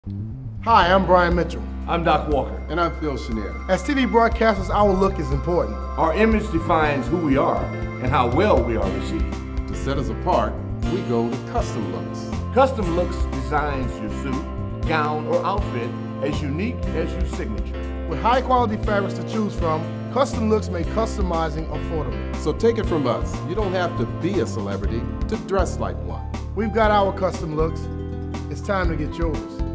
Hi, I'm Brian Mitchell. I'm Doc Walker. And I'm Phil Chenier. As TV broadcasters, our look is important. Our image defines who we are and how well we are received. To set us apart, we go to Kustom looks. Kustom Looks designs your suit, gown, or outfit as unique as your signature. With high quality fabrics to choose from, Kustom Looks make customizing affordable. So take it from us, you don't have to be a celebrity to dress like one. We've got our Kustom Looks. It's time to get yours.